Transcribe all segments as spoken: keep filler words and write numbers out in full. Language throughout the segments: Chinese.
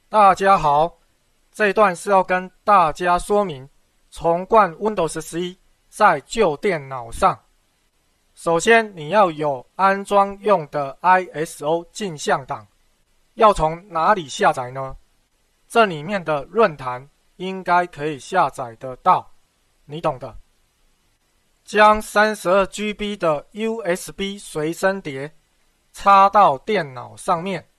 大家好，这一段是要跟大家说明重灌 Windows 十一在旧电脑上。首先，你要有安装用的 I S O 镜像档，要从哪里下载呢？这里面的论坛应该可以下载得到，你懂的。将 三十二 G B 的 U S B 随身碟插到电脑上面，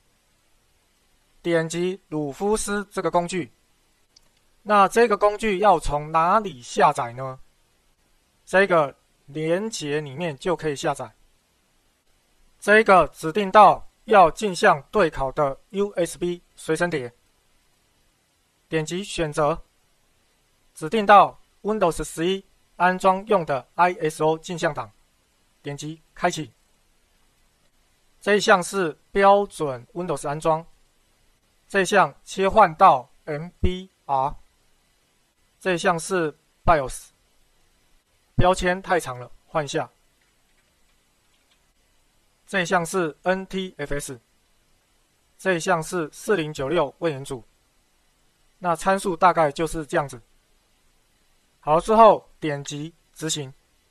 点击鲁夫斯这个工具。那这个工具要从哪里下载呢？这个连结里面就可以下载。这个指定到要镜像对拷的 U S B 随身碟，点击选择，指定到 Windows 十一安装用的 I S O 镜像档，点击开启。这一项是标准 Windows 安装，这一项切换到 M B R， 这一项是 BIOS， 标签太长了，换一下。这一项是 N T F S， 这一项是四零九六位元组。那参数大概就是这样子。好之后点击执行，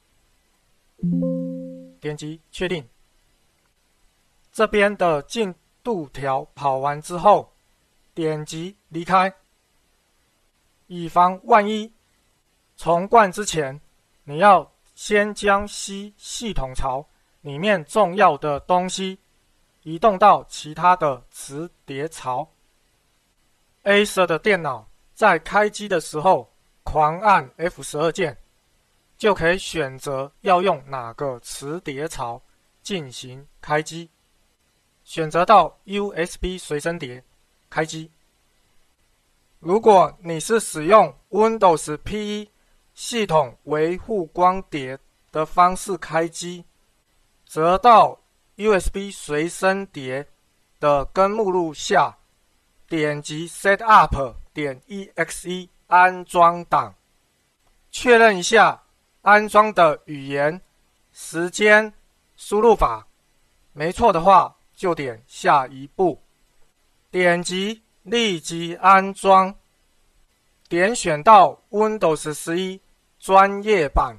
点击确定。这边的进度条跑完之后，点击离开。以防万一，重灌之前，你要先将 C 系统槽里面重要的东西移动到其他的磁碟槽。Acer 的电脑在开机的时候狂按 F 十二 键，就可以选择要用哪个磁碟槽进行开机。选择到 U S B 随身碟，开机。如果你是使用 Windows P 一 系统维护光碟的方式开机，则到 U S B 随身碟的根目录下，点击 Setup 点 E X E 安装档，确认一下安装的语言、时间、输入法，没错的话就点下一步，点击立即安装，点选到 Windows 十一专业版，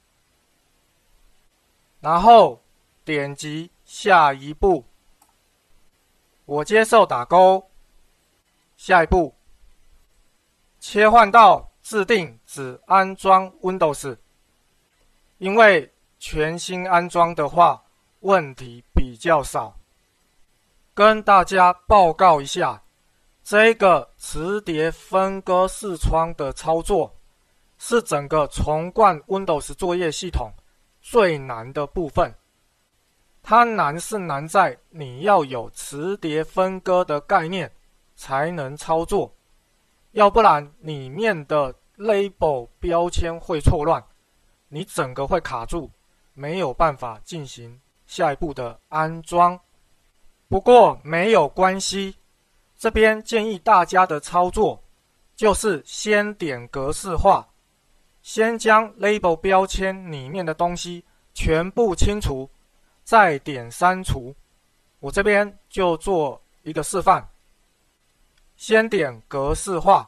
然后点击下一步，我接受打勾。下一步，切换到自定只安装 Windows， 因为全新安装的话，问题比较少。跟大家报告一下，这个磁碟分割视窗的操作是整个重灌 Windows 作业系统最难的部分。它难是难在你要有磁碟分割的概念才能操作，要不然里面的 label 标签会错乱，你整个会卡住，没有办法进行下一步的安装。不过没有关系，这边建议大家的操作就是先点格式化，先将 label 标签里面的东西全部清除，再点删除。我这边就做一个示范，先点格式化，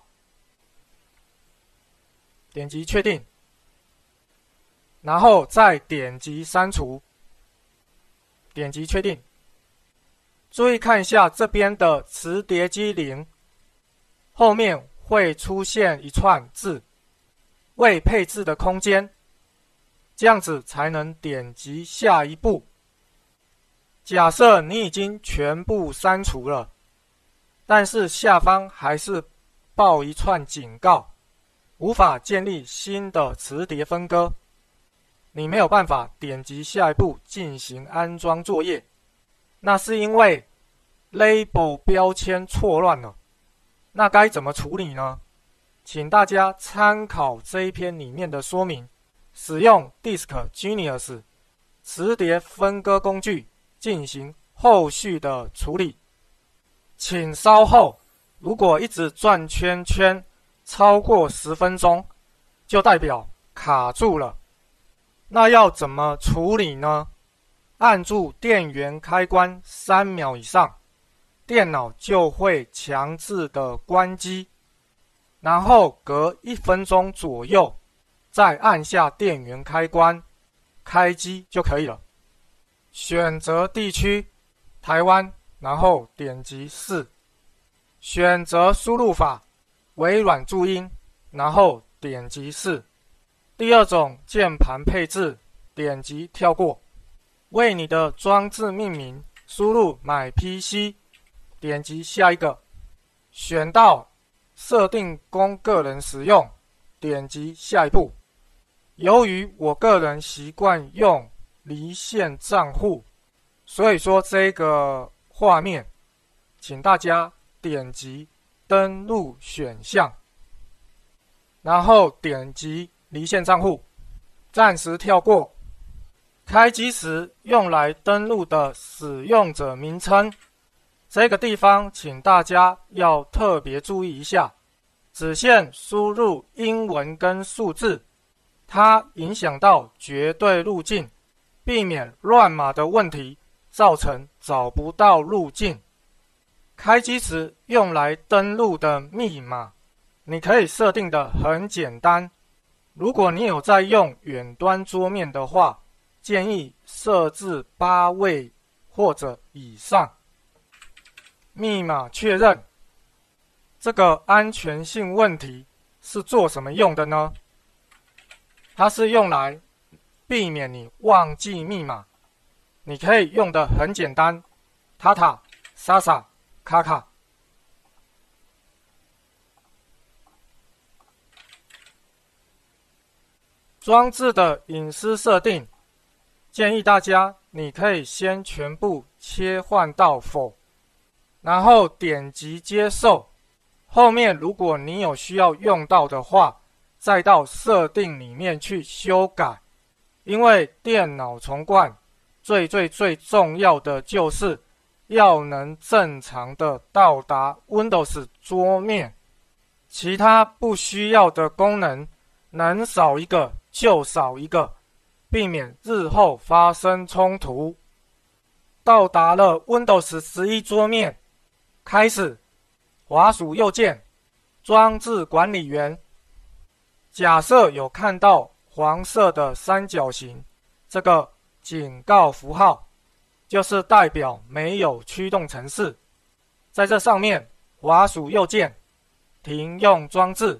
点击确定，然后再点击删除，点击确定。注意看一下这边的磁碟机零，后面会出现一串字，未配置的空间，这样子才能点击下一步。假设你已经全部删除了，但是下方还是报一串警告，无法建立新的磁碟分割，你没有办法点击下一步进行安装作业。那是因为 label 标签错乱了，那该怎么处理呢？请大家参考这一篇里面的说明，使用 Disk Genius 磁碟分割工具进行后续的处理。请稍后，如果一直转圈圈超过十分钟，就代表卡住了。那要怎么处理呢？按住电源开关三秒以上， 电脑就会强制的关机，然后隔一分钟左右再按下电源开关，开机就可以了。选择地区，台湾，然后点击四，选择输入法，微软注音，然后点击四。第二种键盘配置，点击跳过。为你的装置命名，输入买 P C， 点击下一个。选到设定供个人使用，点击下一步。由于我个人习惯用离线账户，所以说这个画面，请大家点击登录选项，然后点击离线账户，暂时跳过。开机时用来登录的使用者名称，这个地方请大家要特别注意一下，只限输入英文跟数字，它影响到绝对路径，避免乱码的问题，造成找不到路径。开机时用来登录的密码，你可以设定的很简单。如果你有在用远端桌面的话，建议设置八位或者以上。密码确认，这个安全性问题是做什么用的呢？它是用来避免你忘记密码。你可以用的很简单，塔塔、莎莎、卡卡。装置的隐私设定，建议大家你可以先全部切换到否，然后点击接受。后面如果你有需要用到的话，再到设定里面去修改。因为电脑重灌最最最重要的就是要能正常的到达 Windows 桌面，其他不需要的功能能少一个就少一个，避免日后发生冲突。到达了 Windows 十一桌面，开始滑鼠右键，装置管理员。假设有看到黄色的三角形，这个警告符号就是代表没有驱动程式。在这上面滑鼠右键，停用装置。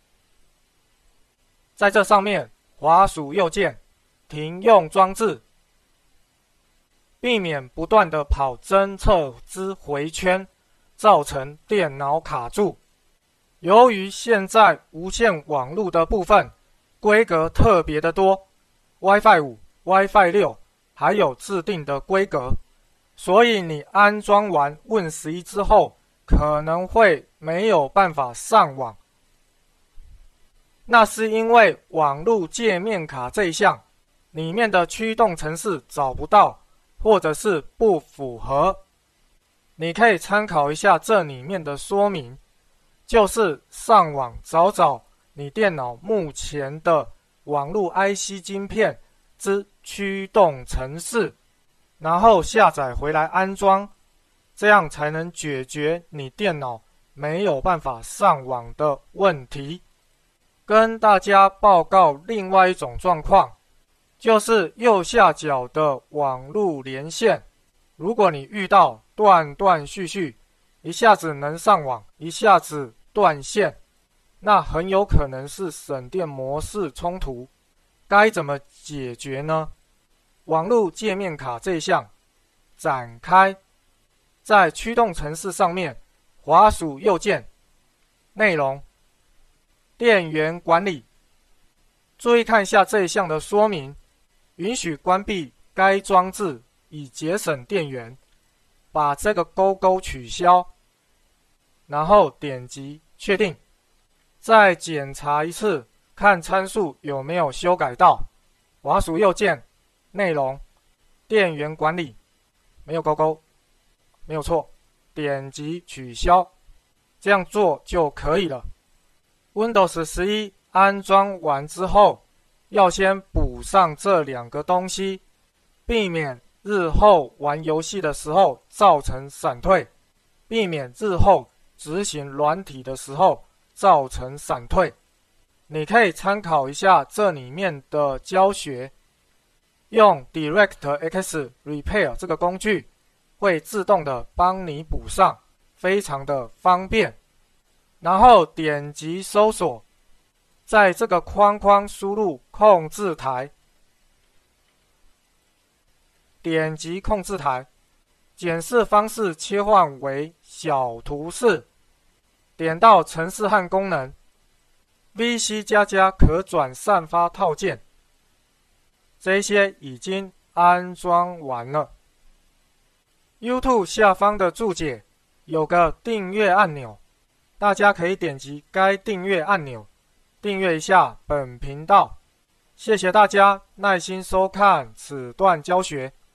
在这上面滑鼠右键，停用装置。避免不断的跑侦测之回圈，造成电脑卡住。由于现在无线网络的部分规格特别的多 ，WiFi 五、WiFi 六还有制定的规格，所以你安装完 Win 十一之后，可能会没有办法上网。那是因为网络界面卡这一项里面的驱动程式找不到，或者是不符合。你可以参考一下这里面的说明，就是上网找找你电脑目前的网络 I C 晶片之驱动程式，然后下载回来安装，这样才能解决你电脑没有办法上网的问题。跟大家报告另外一种状况，就是右下角的网路连线，如果你遇到断断续续，一下子能上网，一下子断线，那很有可能是省电模式冲突。该怎么解决呢？网路界面卡这一项展开，在驱动程式上面滑鼠右键，内容，电源管理。注意看一下这一项的说明，允许关闭该装置以节省电源，把这个勾勾取消，然后点击确定。再检查一次，看参数有没有修改到。滑鼠右键，内容，电源管理，没有勾勾，没有错，点击取消，这样做就可以了。Windows 十一安装完之后，要先补上这两个东西，避免日后玩游戏的时候造成闪退。 避免日后执行软体的时候造成闪退。你可以参考一下这里面的教学，用 DirectX Repair 这个工具会自动的帮你补上，非常的方便。然后点击搜索，在这个框框输入控制台，点击控制台，检视方式切换为小图示，点到程式和功能 V C 加加可转散发套件，这些已经安装完了。YouTube 下方的注解有个订阅按钮，大家可以点击该订阅按钮，订阅一下本频道。谢谢大家耐心收看此段教学。